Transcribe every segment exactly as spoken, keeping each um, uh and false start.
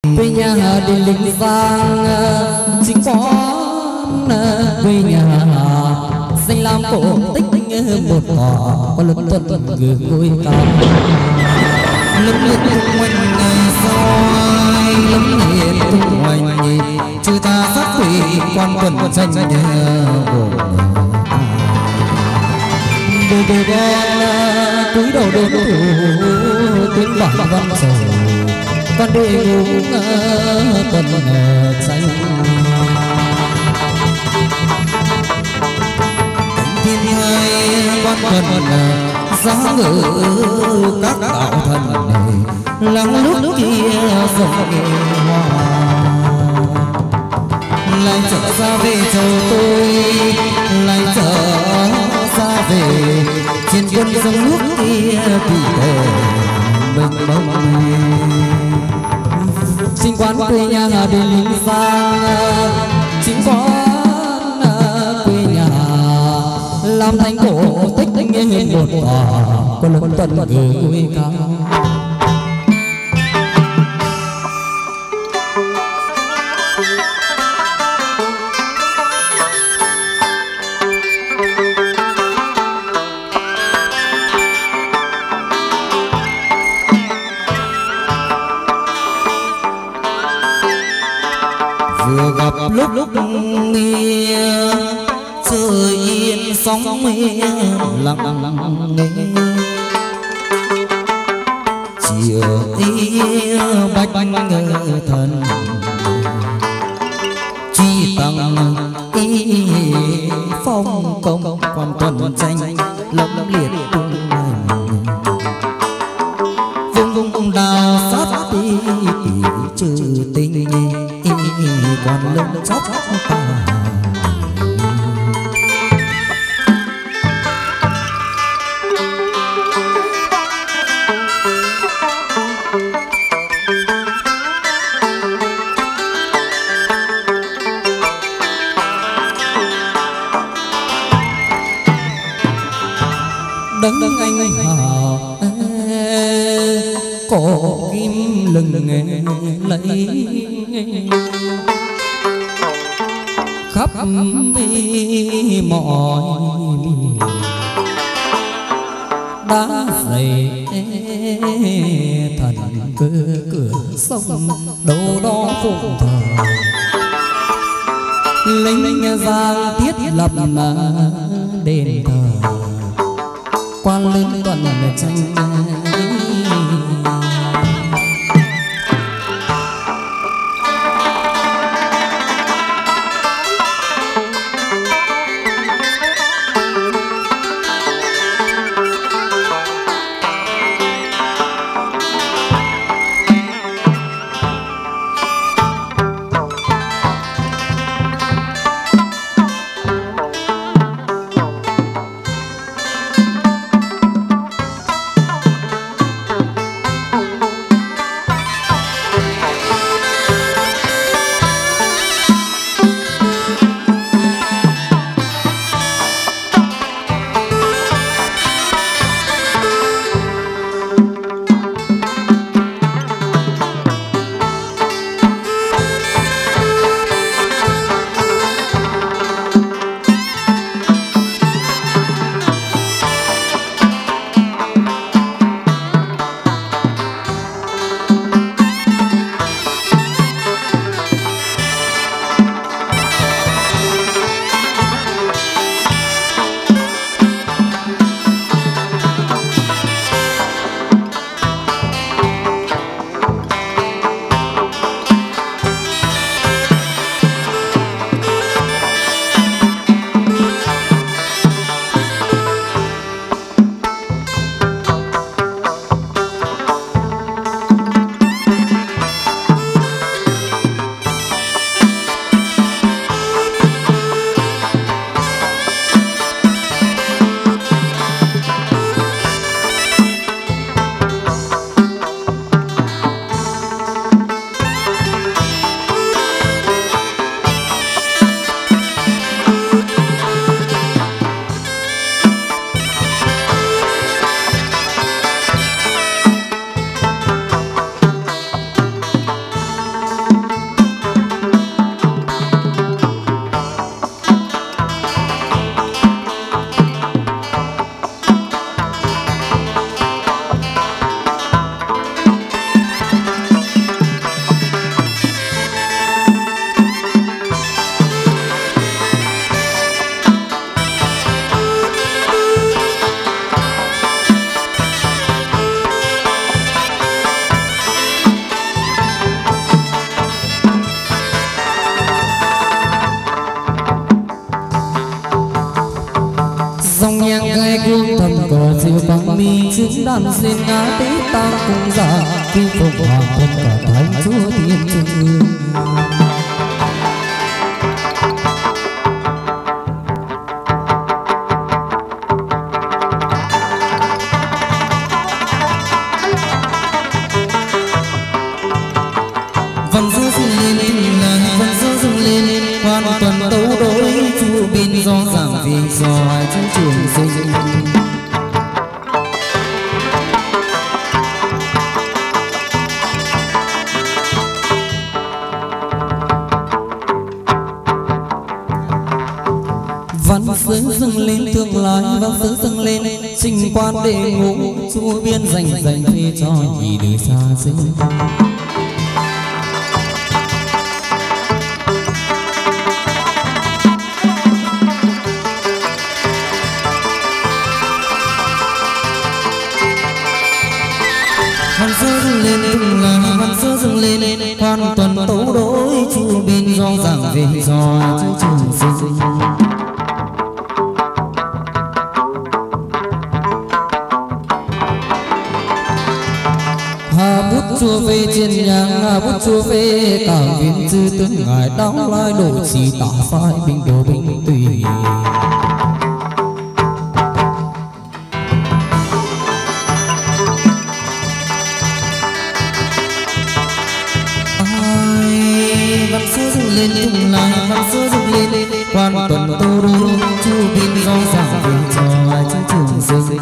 quê nhà đi lính vang chính con quê nhà danh lam cổ tích một cỏ có lớn tuần gửi ngôi cao lấm liệt tung hoành ngày soi lấm liệt tung hoành trừ ta sát quỷ quan quần danh ổn đời đời con cúi đầu đôn thủ tiếng bản văn sầu con đi ngủ tuần xanh thiên hai quan tuần giá ngự các đạo thần này lắng lúc kia dòng nghe hoa lại trở ra về châu tôi lại trở ra về trên quân sông nước kia thì để mình bóng chính quán quê nhà đi lính sang chính quán quê nhà làm thành cổ tích nghe một quả có lớn tuần gửi cao vừa gặp lúc lúc mưa trời yên sóng mê lặng lặng nghe chiều ý bách ngờ thần chi tăng ý phong công quan tuần tranh lẫm liệt tung hoành vùng vùng đào sát tí trừ tình quan lớn chót ta đấng đấng anh hào cổ kim lừng nghe lấy khắp mi mọi đá dày thần cơ cửa sông đâu đó phụng thờ lính giang thiết lập đền thờ quan lớn toàn là tranh đàn diên ngã tế tang cùng già khi phụng hoàng quân cả thánh chúa thiên trung ương. Văn dư dừng lên là văn dư dừng lên hoàn toàn đấu đối chu biên do giảng vì do ai chú trường sinh. Văn sứ dâng lên tương lai, văn sứ dâng lên trình quan đệ ngũ chúa biên dành dành phê cho nhị đời xa xứ. Văn sứ dâng lên tương lai, văn sứ dâng lên hoàn toàn tấu đối chúa biên do giảng về do chú trường sinh. Hà bút chua về trên nhang, hà bút chua về cảng viên chư tướng ngài đóng lai độ chỉ tả phai bình đồ bình tùy. Văn sứ dừng lên tung là văn sứ dừng lên hoàn toàn tô đô chu biên do giảng về cho ai chú trường sinh.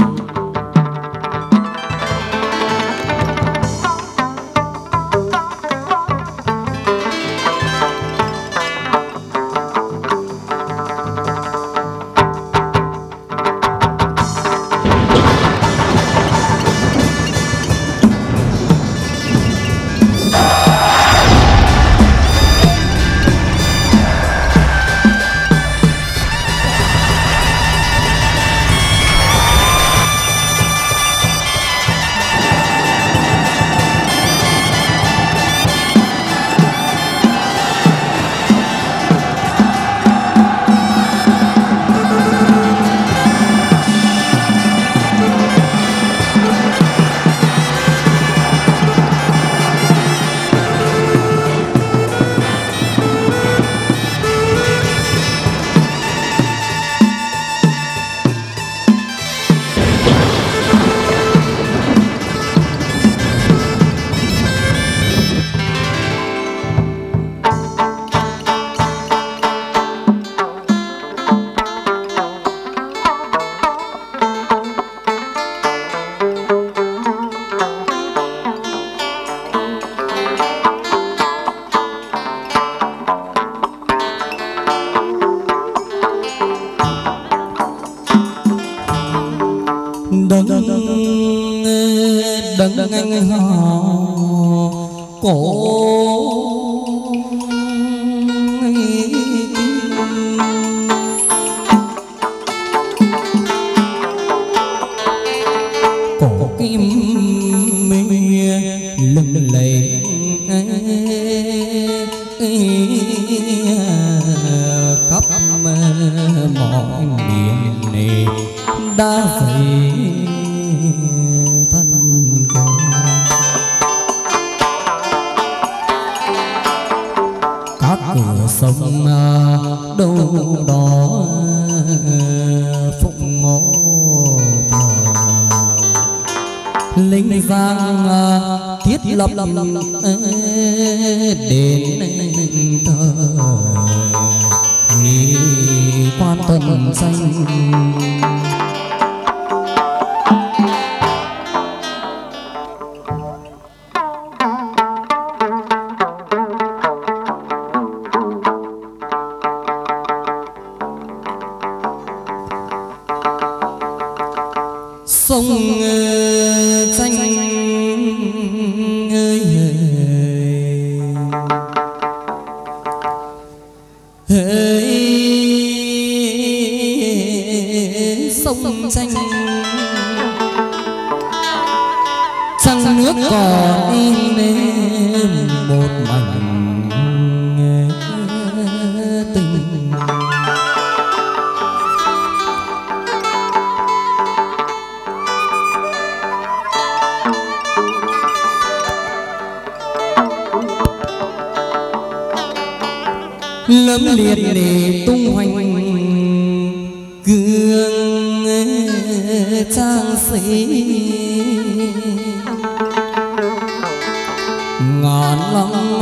Đấng đấng anh hò cổ cổ kim mê lừng lẫy khắp mọi miền này đã phải thân cơ. Các cửa sông đâu đó phụng ngõ thờ linh giang thiết lập đền thờ quan tuần xanh. Sông xanh ơi hỡi sông xanh trăng nước còn in lên một mảnh tình. lâm liệt để tung hoành gương trang sĩ ngàn năm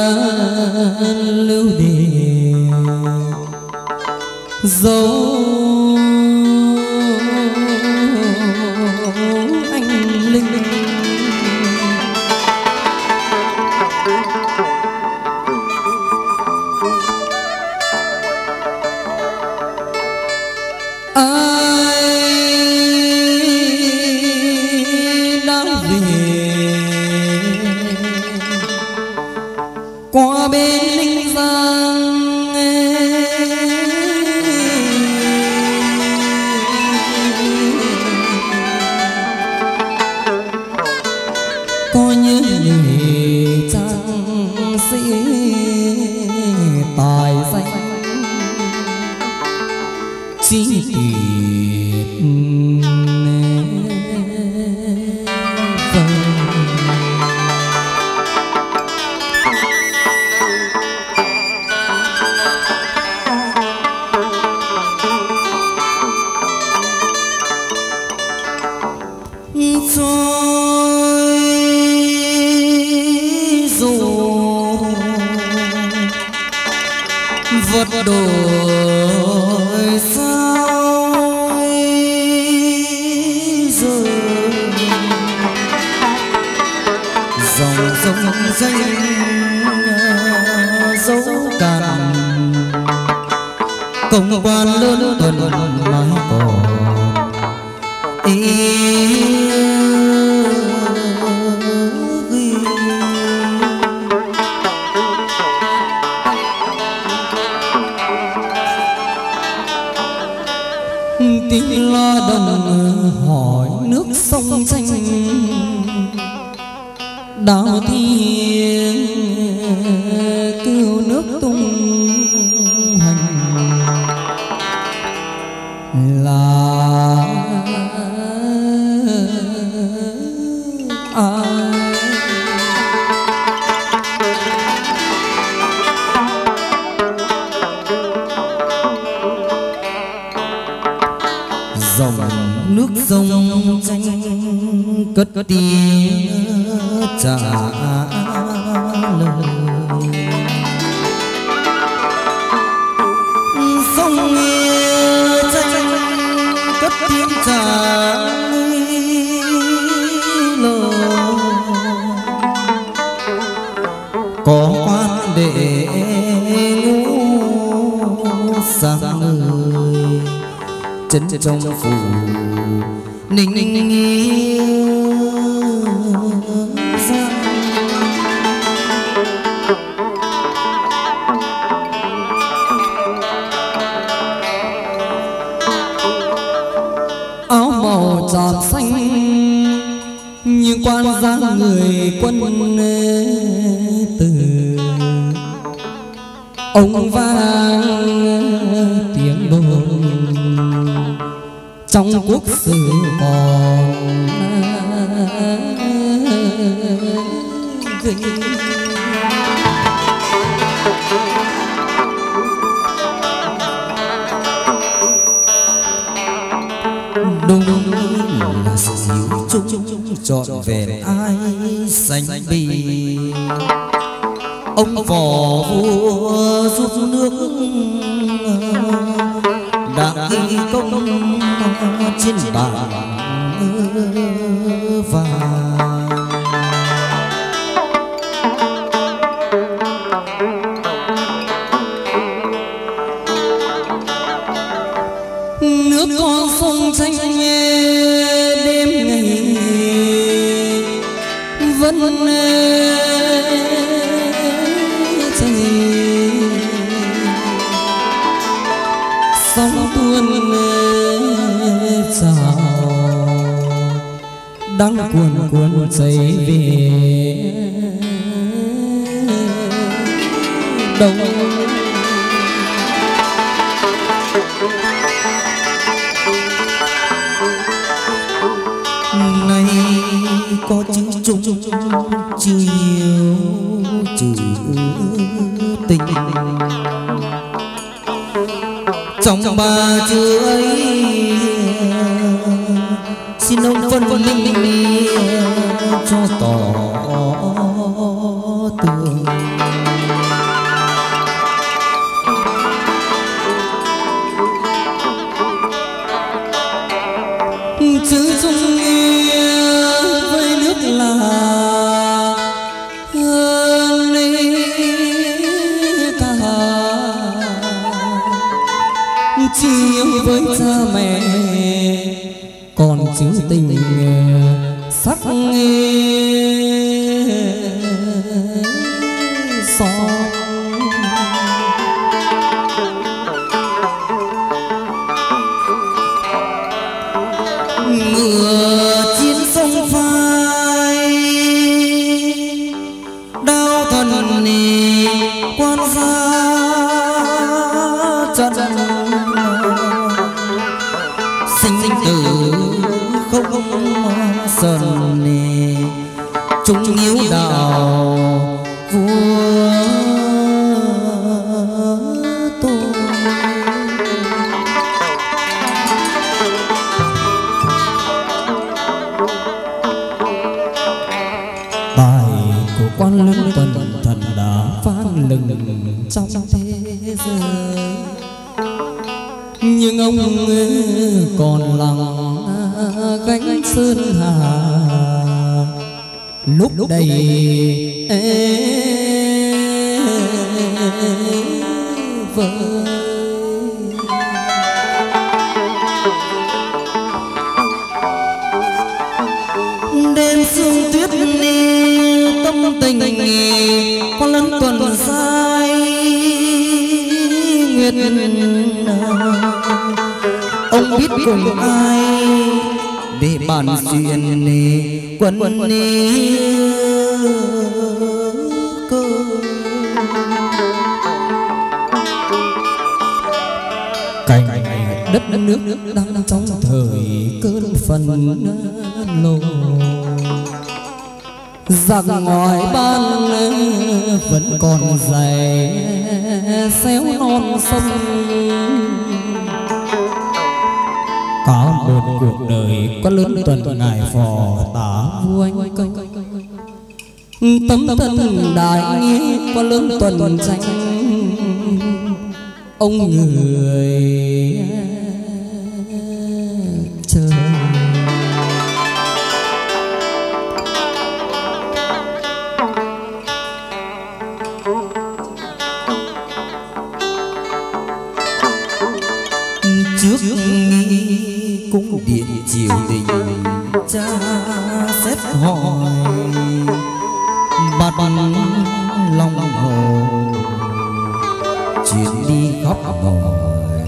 lưu đề dấu anh linh qua bên Linh Giang có nhớ người trang sĩ tài danh chi tiết vật đổi sao giờ dòng sông danh dấu cạn công quan lớn tuần mái cỏ tiếng loa đồng hỏi nước sông tranh đào thiên cứu nước tung hành là ai dòng nước sông tranh cất tiếng trả lời sông nghe tranh cất tiếng trả lời có quan để ngũ sang người chân trong phủ ninh ninh áo màu tràm xanh như quan giang người quân từ ông vang tiếng đồn trong quốc sử còn đúng là sự hiếu chung trọn vẹn ai sánh bi ông phò vua giúp nước đã ghi công trên bảng vàng nước con sông tranh đêm ngày vẫn sóng tuôn chào đang cuồn cuộn chảy về đông này có chữ chung chưa nhiều chữ tình bà chưa ấy xin ông phân minh cho tỏ tường chữ dung nghĩa với nước là hơn cả chiều với cha mẹ còn chữ tình sắc son ngựa chiến sông phai đao thần nì quan gia trận sinh tử không sờn nì chúng hiếu đạo vua tôi quan lớn tuần thần đã vang lừng trong thế giới nhưng ông còn lặng gánh sơn hà lúc đây vơi đêm sương tuyết ni tâm tình có lần tuần sai nguyệt ông biết cùng ai để bàn duyên ni quân ni cơ cảnh đất nước đang trong thời cơn phân lô giặc ngoài ban vẫn còn dày xéo non sông có một cuộc đời có lớn tuần ngày phò tả vua anh công tấm thân đại nghĩa có lớn tuần tranh ông người chờ trước nghi cung điện triều đình cha xét hỏi bát long hồ chuyến đi khắp mọi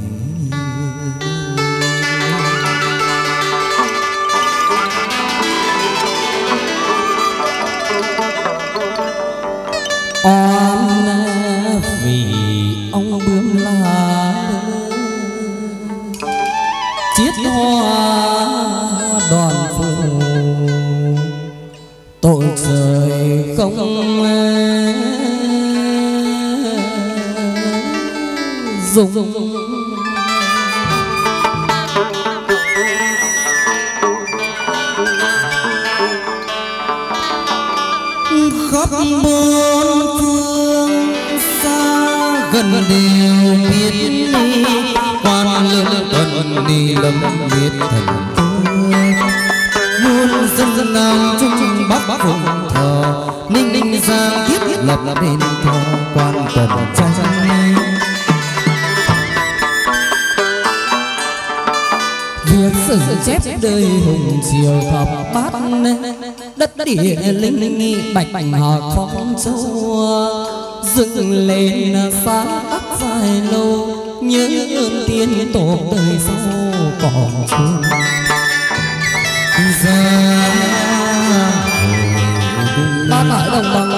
oan vì ông bướm la chiết hoa đoàn phù tội trời không dùng khắp bốn phương xa gần đều biết đi quan lớn tuần đi lâm biết thần muôn dân nam trung bắc vùng thờ ninh ninh giang thiết lập nên thờ quan tuần tranh việc sử chép đời hùng triều thập bát đất địa linh linh bạch bạch họ phong châu dựng lên sáng ấp dài lâu nhớ ơn tiên tổ đời sau còn chưa ra ba tại đồng bằng